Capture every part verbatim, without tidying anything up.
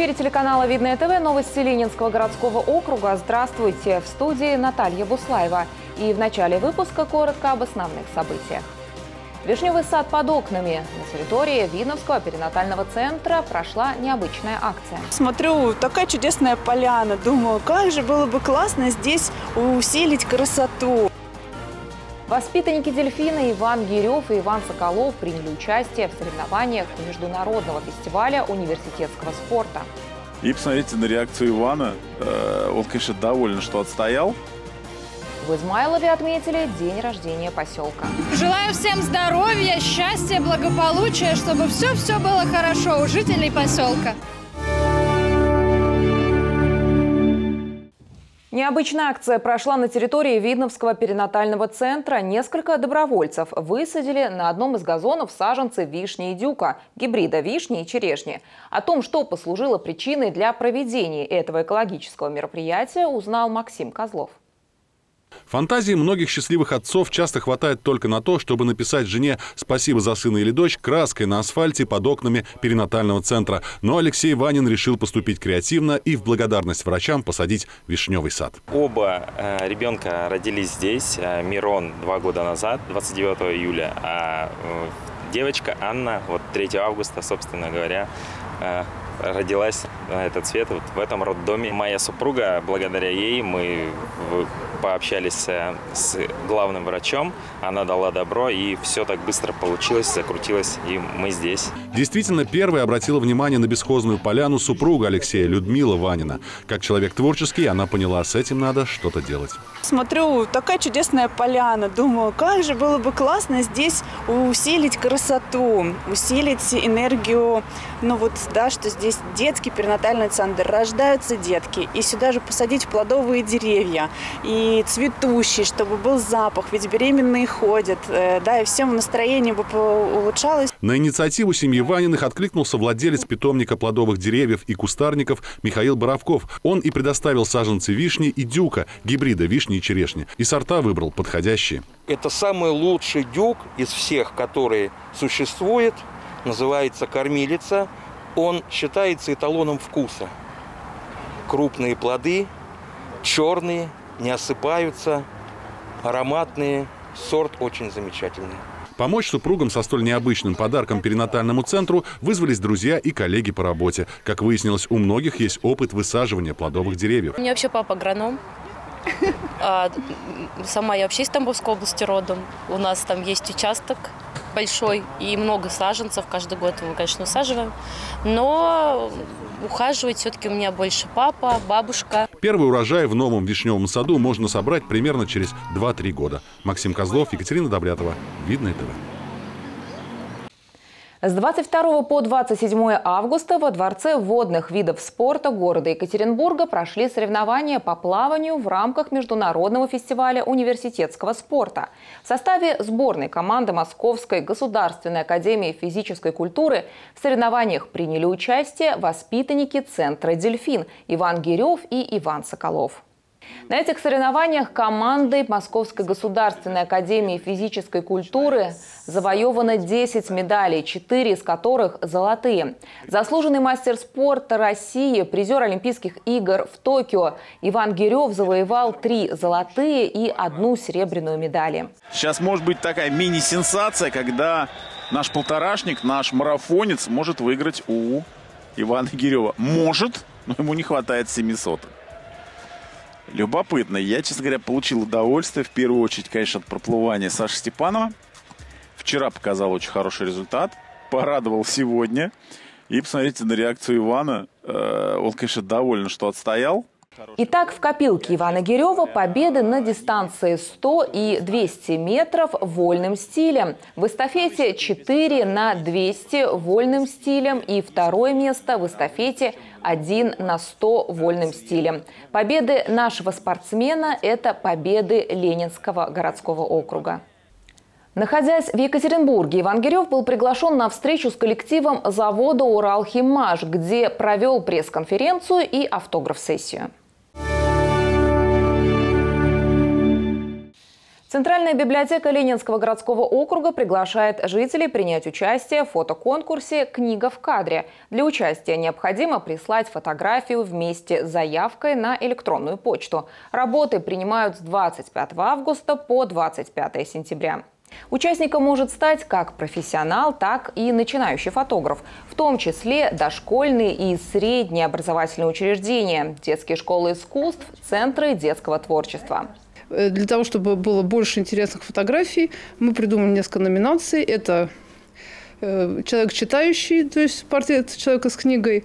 эфире телеканала «Видное ТВ» новости Ленинского городского округа. Здравствуйте! В студии Наталья Буслаева. И в начале выпуска коротко об основных событиях. Вишневый сад под окнами. На территории Видновского перинатального центра прошла необычная акция. Смотрю, такая чудесная поляна. Думаю, как же было бы классно здесь усилить красоту. Воспитанники «Дельфина» Иван Гирев и Иван Соколов приняли участие в соревнованиях международного фестиваля университетского спорта. И посмотрите на реакцию Ивана. Он, конечно, доволен, что отстоял. В Измайлове отметили день рождения поселка. Желаю всем здоровья, счастья, благополучия, чтобы все-все было хорошо у жителей поселка. Необычная акция прошла на территории Видновского перинатального центра. Несколько добровольцев высадили на одном из газонов саженцы вишни и дюка, гибрида вишни и черешни. О том, что послужило причиной для проведения этого экологического мероприятия, узнал Максим Козлов. Фантазии многих счастливых отцов часто хватает только на то, чтобы написать жене «спасибо за сына или дочь» краской на асфальте под окнами перинатального центра. Но Алексей Ванин решил поступить креативно и в благодарность врачам посадить вишневый сад. Оба э, ребенка родились здесь. Э, Мирон два года назад, двадцать девятого июля, а э, девочка Анна, вот третьего августа, собственно говоря, э, родилась на этот свет вот в этом роддоме. Моя супруга, благодаря ей мы пообщались с главным врачом, она дала добро, и все так быстро получилось, закрутилось, и мы здесь. Действительно, первой обратила внимание на бесхозную поляну супруга Алексея, Людмила Ванина. Как человек творческий, она поняла, с этим надо что-то делать. Смотрю, такая чудесная поляна. Думаю, как же было бы классно здесь усилить красоту, усилить энергию. Ну вот, да, что здесь детский перинатальный центр, рождаются детки. И сюда же посадить плодовые деревья. И цветущий, чтобы был запах, ведь беременные ходят, да, и всем настроение бы улучшалось. На инициативу семьи Ваниных откликнулся владелец питомника плодовых деревьев и кустарников Михаил Боровков. Он и предоставил саженцы вишни и дюка, гибрида вишни и черешни. И сорта выбрал подходящие. Это самый лучший дюк из всех, которые существуют. Называется кормилица. Он считается эталоном вкуса. Крупные плоды, черные, не осыпаются, ароматные, сорт очень замечательный. Помочь супругам со столь необычным подарком перинатальному центру вызвались друзья и коллеги по работе. Как выяснилось, у многих есть опыт высаживания плодовых деревьев. У меня вообще папа агроном. Сама я вообще из Тамбовской области родом. У нас там есть участок большой и много саженцев. Каждый год мы, конечно, усаживаем. Но ухаживать все-таки у меня больше папа, бабушка. Первый урожай в новом вишневом саду можно собрать примерно через два-три года. Максим Козлов, Екатерина Добрятова. Видное ТВ. С двадцать второго по двадцать седьмое августа во Дворце водных видов спорта города Екатеринбурга прошли соревнования по плаванию в рамках международного фестиваля университетского спорта. В составе сборной команды Московской государственной академии физической культуры в соревнованиях приняли участие воспитанники центра «Дельфин» Иван Гирев и Иван Соколов. На этих соревнованиях командой Московской государственной академии физической культуры завоевано десять медалей, четыре из которых золотые. Заслуженный мастер спорта России, призер Олимпийских игр в Токио Иван Гирев завоевал три золотые и одну серебряную медали. Сейчас может быть такая мини-сенсация, когда наш полторашник, наш марафонец может выиграть у Ивана Гирева. Может, но ему не хватает семисот. Любопытно. Я, честно говоря, получил удовольствие. В первую очередь, конечно, от проплывания Саши Степанова. Вчера показал очень хороший результат. Порадовал сегодня. И посмотрите на реакцию Ивана. Он, конечно, доволен, что отстоял. Итак, в копилке Ивана Гирева победы на дистанции сто и двести метров вольным стилем. В эстафете четыре на двести вольным стилем и второе место в эстафете один на сто вольным стилем. Победы нашего спортсмена – это победы Ленинского городского округа. Находясь в Екатеринбурге, Иван Гирев был приглашен на встречу с коллективом завода «Уралхиммаш», где провел пресс-конференцию и автограф-сессию. Центральная библиотека Ленинского городского округа приглашает жителей принять участие в фотоконкурсе «Книга в кадре». Для участия необходимо прислать фотографию вместе с заявкой на электронную почту. Работы принимают с двадцать пятого августа по двадцать пятое сентября. Участником может стать как профессионал, так и начинающий фотограф, в том числе дошкольные и средние образовательные учреждения, детские школы искусств, центры детского творчества. Для того, чтобы было больше интересных фотографий, мы придумали несколько номинаций. Это человек читающий, то есть портрет человека с книгой,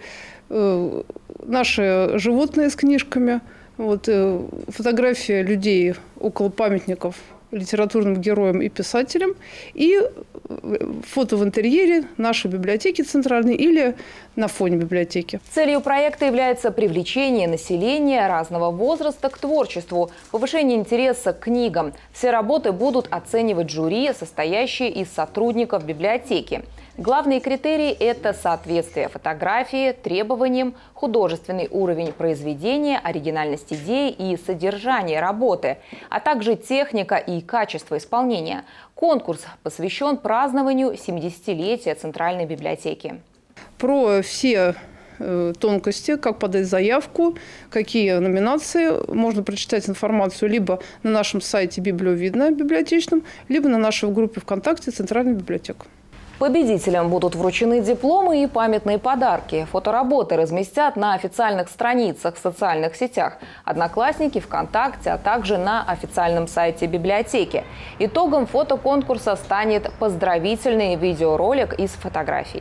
наши животные с книжками, вот, фотография людей около памятников литературным героям и писателям, и фото в интерьере нашей библиотеки центральной или на фоне библиотеки. Целью проекта является привлечение населения разного возраста к творчеству, повышение интереса к книгам. Все работы будут оценивать жюри, состоящие из сотрудников библиотеки. Главные критерии – это соответствие фотографии требованиям, художественный уровень произведения, оригинальность идеи и содержание работы, а также техника и качество исполнения. Конкурс посвящен празднованию семидесятилетия Центральной библиотеки. Про все тонкости, как подать заявку, какие номинации, можно прочитать информацию либо на нашем сайте «Библиовидно» библиотечном, либо на нашей группе ВКонтакте «Центральная библиотека». Победителям будут вручены дипломы и памятные подарки. Фотоработы разместят на официальных страницах в социальных сетях «Одноклассники», ВКонтакте, а также на официальном сайте библиотеки. Итогом фотоконкурса станет поздравительный видеоролик из фотографий.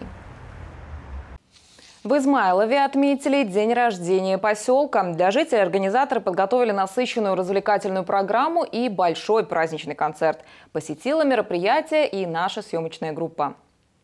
В Измайлове отметили день рождения поселка. Для жителей организаторы подготовили насыщенную развлекательную программу и большой праздничный концерт. Посетила мероприятие и наша съемочная группа.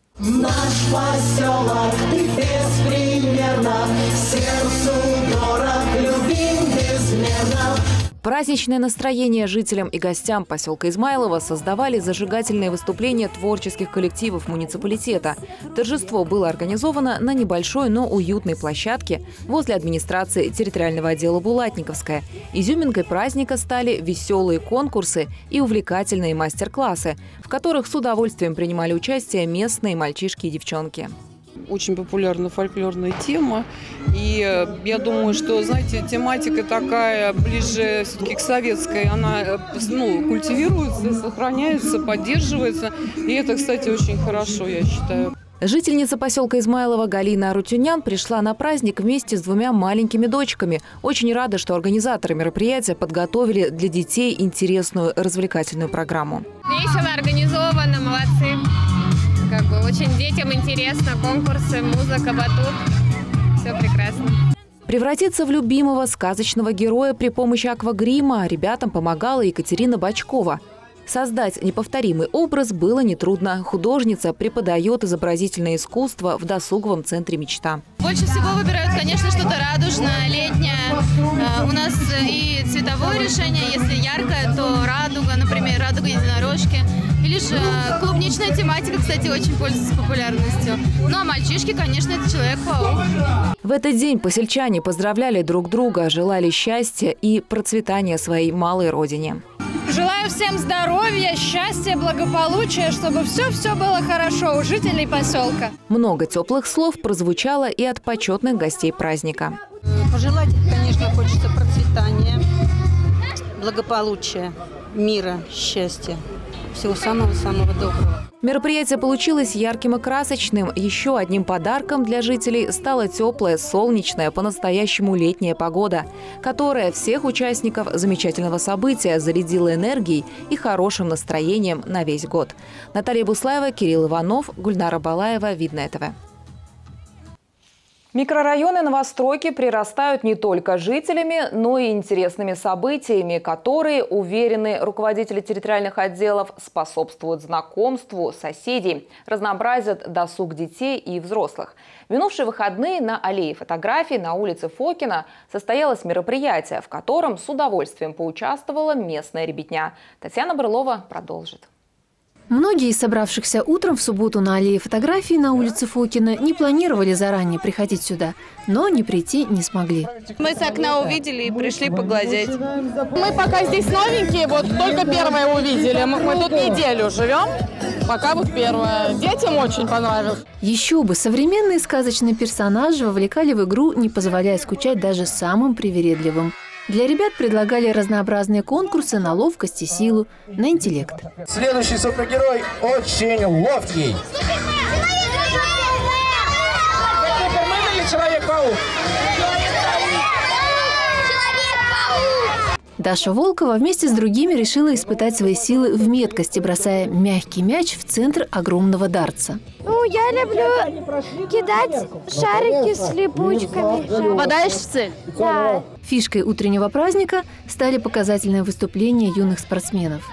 Наш поселок беспримерно, сердцу дорог, любим безмерно. Праздничное настроение жителям и гостям поселка Измайлово создавали зажигательные выступления творческих коллективов муниципалитета. Торжество было организовано на небольшой, но уютной площадке возле администрации территориального отдела Булатниковская. Изюминкой праздника стали веселые конкурсы и увлекательные мастер-классы, в которых с удовольствием принимали участие местные мальчишки и девчонки. Очень популярна фольклорная тема. И я думаю, что, знаете, тематика такая ближе все-таки к советской. Она, ну, культивируется, сохраняется, поддерживается. И это, кстати, очень хорошо, я считаю. Жительница поселка Измайлово Галина Арутюнян пришла на праздник вместе с двумя маленькими дочками. Очень рада, что организаторы мероприятия подготовили для детей интересную развлекательную программу. Весело организовано, молодцы. Как бы очень детям интересно, конкурсы, музыка, батут. Все прекрасно. Превратиться в любимого сказочного героя при помощи аквагрима ребятам помогала Екатерина Бочкова. Создать неповторимый образ было нетрудно. Художница преподает изобразительное искусство в досуговом центре «Мечта». Больше всего выбирают, конечно, что-то радужное, летнее. У нас и цветовое решение, если яркое, то радуга, например, радуга единорожки. Или же клубничная тематика, кстати, очень пользуется популярностью. Ну а мальчишки, конечно, это Человек-паук. В этот день посельчане поздравляли друг друга, желали счастья и процветания своей малой родине. Желаю всем здоровья, счастья, благополучия, чтобы все-все было хорошо у жителей поселка. Много теплых слов прозвучало и от почетных гостей праздника. Пожелать, конечно, хочется процветания, благополучия, мира, счастья. Всего самого-самого доброго. Мероприятие получилось ярким и красочным. Еще одним подарком для жителей стала теплая, солнечная, по-настоящему летняя погода, которая всех участников замечательного события зарядила энергией и хорошим настроением на весь год. Наталья Буслаева, Кирилл Иванов, Гульнара Балаева, Видное ТВ. Микрорайоны новостройки прирастают не только жителями, но и интересными событиями, которые, уверены руководители территориальных отделов, способствуют знакомству соседей, разнообразят досуг детей и взрослых. В минувшие выходные на аллее фотографий на улице Фокина состоялось мероприятие, в котором с удовольствием поучаствовала местная ребятня. Татьяна Брылова продолжит. Многие из собравшихся утром в субботу на аллее фотографий на улице Фокина не планировали заранее приходить сюда, но не прийти не смогли. Мы с окна увидели и пришли поглазеть. Мы пока здесь новенькие, вот только первое увидели. Мы, мы тут неделю живем, пока вот первое. Детям очень понравилось. Еще бы, современные сказочные персонажи вовлекали в игру, не позволяя скучать даже самым привередливым. Для ребят предлагали разнообразные конкурсы на ловкость и силу, на интеллект. Следующий супергерой очень ловкий. Супермен или Человек-паук? Даша Волкова вместе с другими решила испытать свои силы в меткости, бросая мягкий мяч в центр огромного дартса. Ну, я люблю кидать шарики с липучками. Попадаешь в цель? Да. Фишкой утреннего праздника стали показательные выступления юных спортсменов.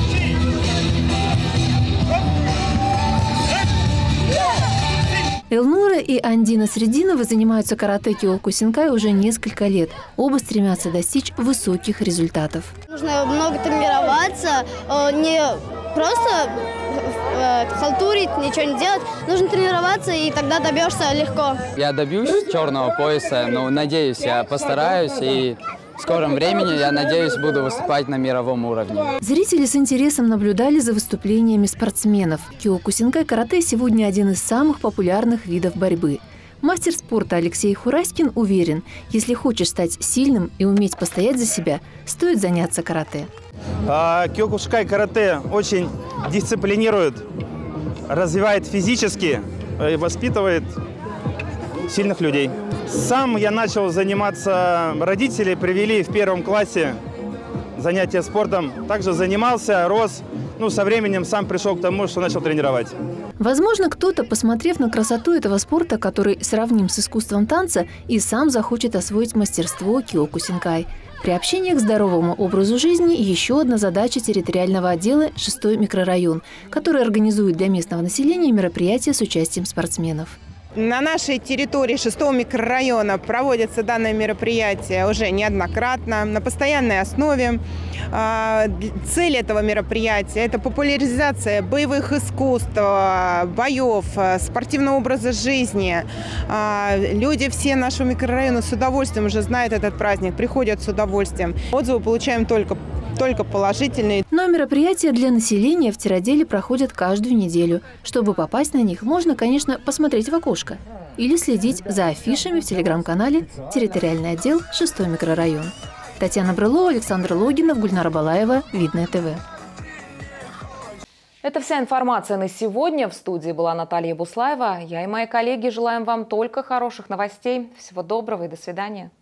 Элнура и Андина Срединова занимаются карате Киокусинкай уже несколько лет. Оба стремятся достичь высоких результатов. Нужно много тренироваться, не просто халтурить, ничего не делать. Нужно тренироваться, и тогда добьешься легко. Я добьюсь черного пояса, но надеюсь, я постараюсь и... В скором времени, я надеюсь, буду выступать на мировом уровне. Зрители с интересом наблюдали за выступлениями спортсменов. Киокусинкай карате сегодня один из самых популярных видов борьбы. Мастер спорта Алексей Хураськин уверен, если хочешь стать сильным и уметь постоять за себя, стоит заняться карате. Киокусинкай карате очень дисциплинирует, развивает физически и воспитывает сильных людей. Сам я начал заниматься, родители привели в первом классе занятия спортом. Также занимался, рос, ну, со временем сам пришел к тому, что начал тренировать. Возможно, кто-то, посмотрев на красоту этого спорта, который сравним с искусством танца, и сам захочет освоить мастерство Киокусинкай. Приобщение к здоровому образу жизни – еще одна задача территориального отдела шестой микрорайон, который организует для местного населения мероприятия с участием спортсменов. На нашей территории шестого микрорайона проводятся данное мероприятие уже неоднократно, на постоянной основе. Цель этого мероприятия – это популяризация боевых искусств, боев, спортивного образа жизни. Люди все нашего микрорайона с удовольствием уже знают этот праздник, приходят с удовольствием. Отзывы получаем только только положительные. Но мероприятия для населения в Тиротделе проходят каждую неделю. Чтобы попасть на них, можно, конечно, посмотреть в окошко или следить за афишами в телеграм-канале «Территориальный отдел шестой микрорайон». Татьяна Брылова, Александр Логинов, Гульнара Балаева, Видное ТВ. Это вся информация на сегодня. В студии была Наталья Буслаева. Я и мои коллеги желаем вам только хороших новостей. Всего доброго и до свидания.